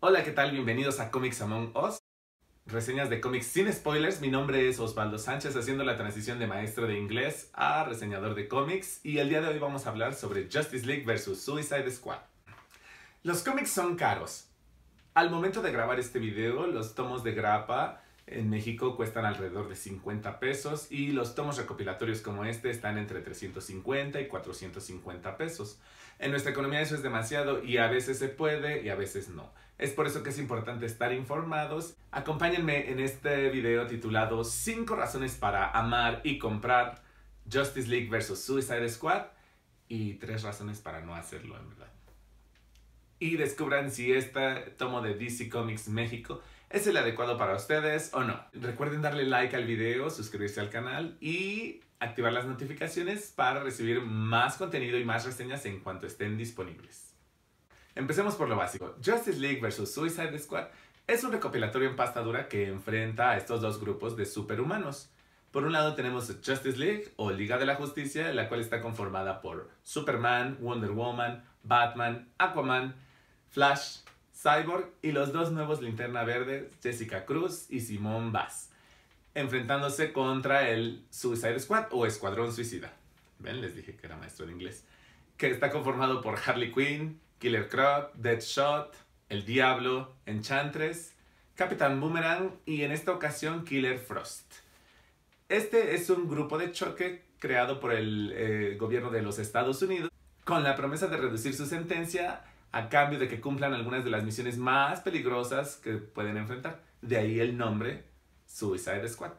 Hola, ¿qué tal? Bienvenidos a Comics Among Us, reseñas de cómics sin spoilers. Mi nombre es Osvaldo Sánchez, haciendo la transición de maestro de inglés a reseñador de cómics, y el día de hoy vamos a hablar sobre Justice League vs Suicide Squad. Los cómics son caros. Al momento de grabar este video, los tomos de grapa en México cuestan alrededor de 50 pesos y los tomos recopilatorios como este están entre 350 y 450 pesos. En nuestra economía eso es demasiado y a veces se puede y a veces no. Es por eso que es importante estar informados. Acompáñenme en este video titulado 5 razones para amar y comprar Justice League vs Suicide Squad y 3 razones para no hacerlo, en verdad. Y descubran si este tomo de DC Comics México es el adecuado para ustedes o no. Recuerden darle like al video, suscribirse al canal y activar las notificaciones para recibir más contenido y más reseñas en cuanto estén disponibles. Empecemos por lo básico. Justice League vs Suicide Squad es un recopilatorio en pasta dura que enfrenta a estos dos grupos de superhumanos. Por un lado tenemos Justice League o Liga de la Justicia, la cual está conformada por Superman, Wonder Woman, Batman, Aquaman, Flash, Cyborg y los dos nuevos Linterna Verde, Jessica Cruz y Simón Baz, enfrentándose contra el Suicide Squad o Escuadrón Suicida. ¿Ven? Les dije que era maestro de inglés. Que está conformado por Harley Quinn, Killer Croc, Deadshot, El Diablo, Enchantress, Capitán Boomerang y en esta ocasión Killer Frost. Este es un grupo de choque creado por el gobierno de los Estados Unidos con la promesa de reducir su sentencia a cambio de que cumplan algunas de las misiones más peligrosas que pueden enfrentar. De ahí el nombre Suicide Squad.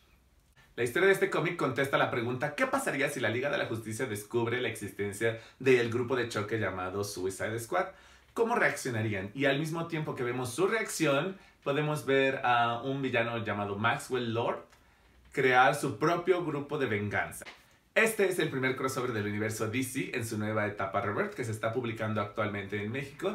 La historia de este cómic contesta la pregunta: ¿qué pasaría si la Liga de la Justicia descubre la existencia del grupo de choque llamado Suicide Squad? ¿Cómo reaccionarían? Y al mismo tiempo que vemos su reacción, podemos ver a un villano llamado Maxwell Lord crear su propio grupo de venganza. Este es el primer crossover del universo DC en su nueva etapa Rebirth, que se está publicando actualmente en México,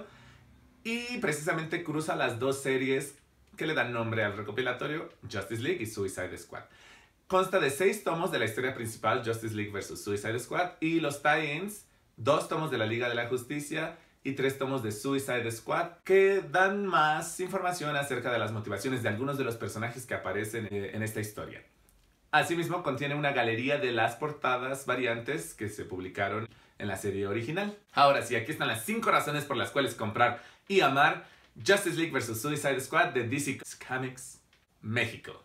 y precisamente cruza las dos series que le dan nombre al recopilatorio, Justice League y Suicide Squad. Consta de 6 tomos de la historia principal, Justice League vs Suicide Squad, y los tie-ins, 2 tomos de la Liga de la Justicia y 3 tomos de Suicide Squad, que dan más información acerca de las motivaciones de algunos de los personajes que aparecen en esta historia. Asimismo, contiene una galería de las portadas variantes que se publicaron en la serie original. Ahora sí, aquí están las 5 razones por las cuales comprar y amar Justice League vs Suicide Squad de DC Comics México.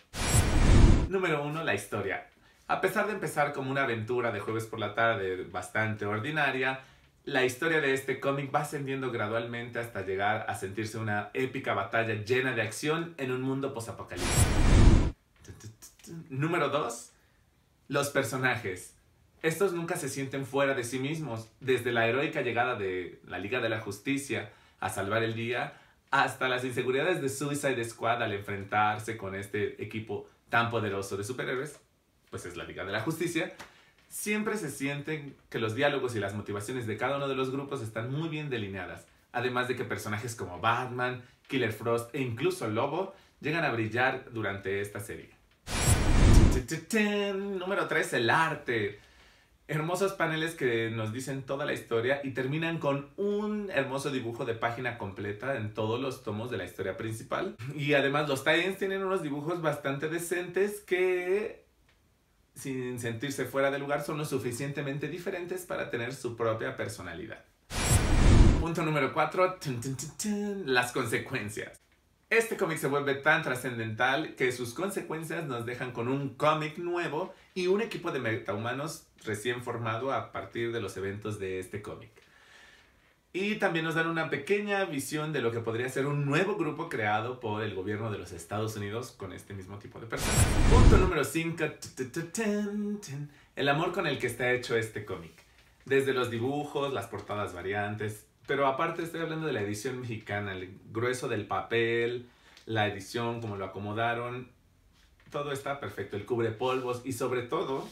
Número 1. La historia. A pesar de empezar como una aventura de jueves por la tarde bastante ordinaria, la historia de este cómic va ascendiendo gradualmente hasta llegar a sentirse una épica batalla llena de acción en un mundo posapocalíptico. Número 2. Los personajes. Estos nunca se sienten fuera de sí mismos, desde la heroica llegada de la Liga de la Justicia a salvar el día, hasta las inseguridades de Suicide Squad al enfrentarse con este equipo tan poderoso de superhéroes, pues es la Liga de la Justicia. Siempre se sienten que los diálogos y las motivaciones de cada uno de los grupos están muy bien delineadas, además de que personajes como Batman, Killer Frost e incluso Lobo llegan a brillar durante esta serie. Número 3. El arte. Hermosos paneles que nos dicen toda la historia y terminan con un hermoso dibujo de página completa en todos los tomos de la historia principal. Y además los tie-ins tienen unos dibujos bastante decentes que, sin sentirse fuera de lugar, son lo suficientemente diferentes para tener su propia personalidad. Punto número 4. Las consecuencias. Este cómic se vuelve tan trascendental que sus consecuencias nos dejan con un cómic nuevo y un equipo de metahumanos recién formado a partir de los eventos de este cómic. Y también nos dan una pequeña visión de lo que podría ser un nuevo grupo creado por el gobierno de los Estados Unidos con este mismo tipo de personas. Punto número 5. El amor con el que está hecho este cómic. Desde los dibujos, las portadas variantes. Pero aparte estoy hablando de la edición mexicana, el grueso del papel, la edición, como lo acomodaron. Todo está perfecto, el cubrepolvos y sobre todo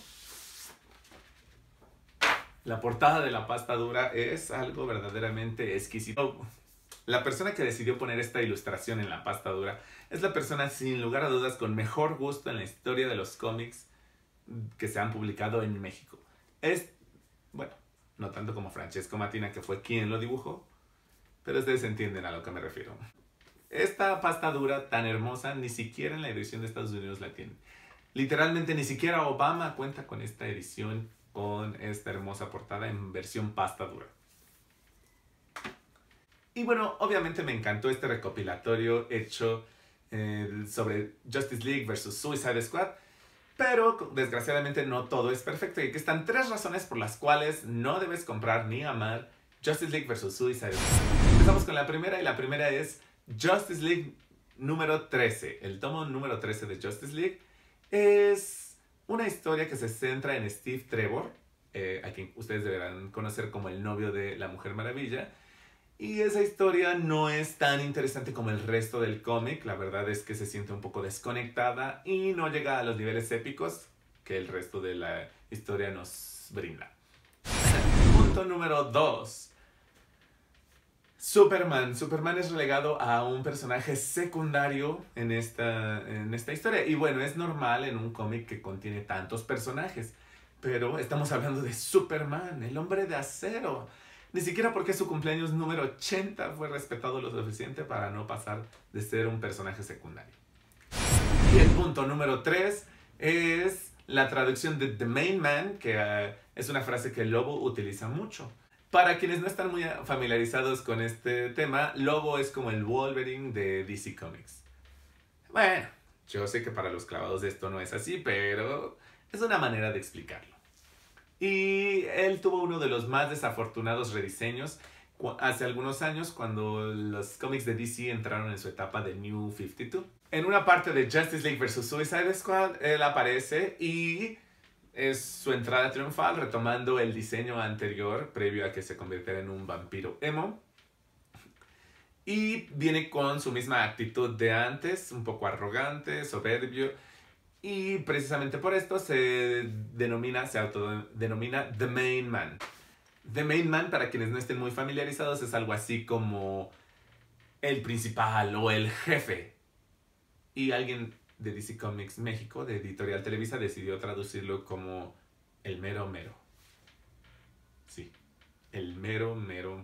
la portada de la pasta dura es algo verdaderamente exquisito. La persona que decidió poner esta ilustración en la pasta dura es la persona sin lugar a dudas con mejor gusto en la historia de los cómics que se han publicado en México. Bueno, no tanto como Francesco Mattina, que fue quien lo dibujó, pero ustedes entienden a lo que me refiero. Esta pasta dura tan hermosa ni siquiera en la edición de Estados Unidos la tienen. Literalmente ni siquiera Obama cuenta con esta edición, con esta hermosa portada en versión pasta dura. Y bueno, obviamente me encantó este recopilatorio hecho sobre Justice League versus Suicide Squad, pero desgraciadamente no todo es perfecto y aquí están 3 razones por las cuales no debes comprar ni amar Justice League versus Suicide Squad. Empezamos con la primera y la primera es Justice League número 13. El tomo número 13 de Justice League es una historia que se centra en Steve Trevor, a quien ustedes deberán conocer como el novio de la Mujer Maravilla. Y esa historia no es tan interesante como el resto del cómic. La verdad es que se siente un poco desconectada y no llega a los niveles épicos que el resto de la historia nos brinda. Punto número 2. Superman. Superman es relegado a un personaje secundario en esta historia. Y bueno, es normal en un cómic que contiene tantos personajes. Pero estamos hablando de Superman, el hombre de acero. Ni siquiera porque su cumpleaños número 80 fue respetado lo suficiente para no pasar de ser un personaje secundario. Y el punto número 3 es la traducción de The Main Man, que es una frase que Lobo utiliza mucho. Para quienes no están muy familiarizados con este tema, Lobo es como el Wolverine de DC Comics. Bueno, yo sé que para los clavados de esto no es así, pero es una manera de explicarlo. Y él tuvo uno de los más desafortunados rediseños hace algunos años cuando los cómics de DC entraron en su etapa de New 52. En una parte de Justice League vs. Suicide Squad, él aparece y es su entrada triunfal retomando el diseño anterior previo a que se convirtiera en un vampiro emo. Y viene con su misma actitud de antes, un poco arrogante, soberbio. Y precisamente por esto se autodenomina The Main Man. The Main Man, para quienes no estén muy familiarizados, es algo así como el principal o el jefe. Y alguien de DC Comics México, de Editorial Televisa, decidió traducirlo como el mero mero. Sí, el mero mero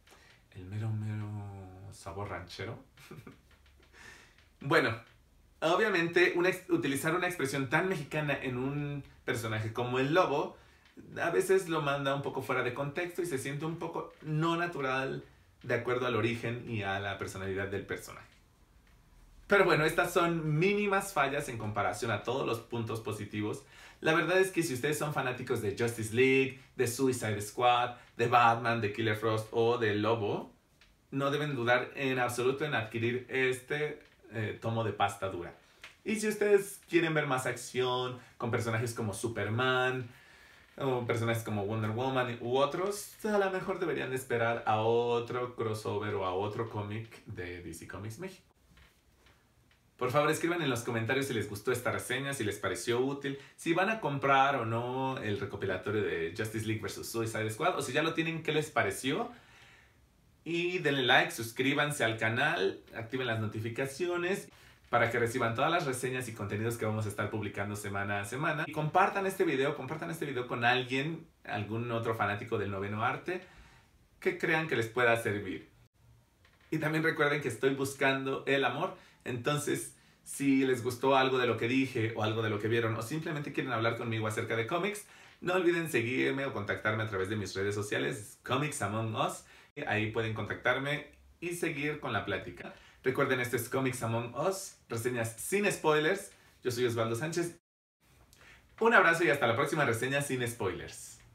sabor ranchero. Bueno, obviamente utilizar una expresión tan mexicana en un personaje como el Lobo a veces lo manda un poco fuera de contexto y se siente un poco no natural de acuerdo al origen y a la personalidad del personaje. Pero bueno, estas son mínimas fallas en comparación a todos los puntos positivos. La verdad es que si ustedes son fanáticos de Justice League, de Suicide Squad, de Batman, de Killer Frost o de Lobo, no deben dudar en absoluto en adquirir este tomo de pasta dura. Y si ustedes quieren ver más acción con personajes como Superman o personajes como Wonder Woman u otros, a lo mejor deberían de esperar a otro crossover o a otro cómic de DC Comics México. Por favor, escriban en los comentarios si les gustó esta reseña, si les pareció útil, si van a comprar o no el recopilatorio de Justice League vs. Suicide Squad, o si ya lo tienen, ¿qué les pareció? Y denle like, suscríbanse al canal, activen las notificaciones para que reciban todas las reseñas y contenidos que vamos a estar publicando semana a semana. Y compartan este video con alguien, algún otro fanático del noveno arte, que crean que les pueda servir. Y también recuerden que estoy buscando el amor. Entonces, si les gustó algo de lo que dije o algo de lo que vieron o simplemente quieren hablar conmigo acerca de cómics, no olviden seguirme o contactarme a través de mis redes sociales, Comics Among Us. Ahí pueden contactarme y seguir con la plática. Recuerden, esto es Comics Among Us, reseñas sin spoilers. Yo soy Osvaldo Sánchez. Un abrazo y hasta la próxima reseña sin spoilers.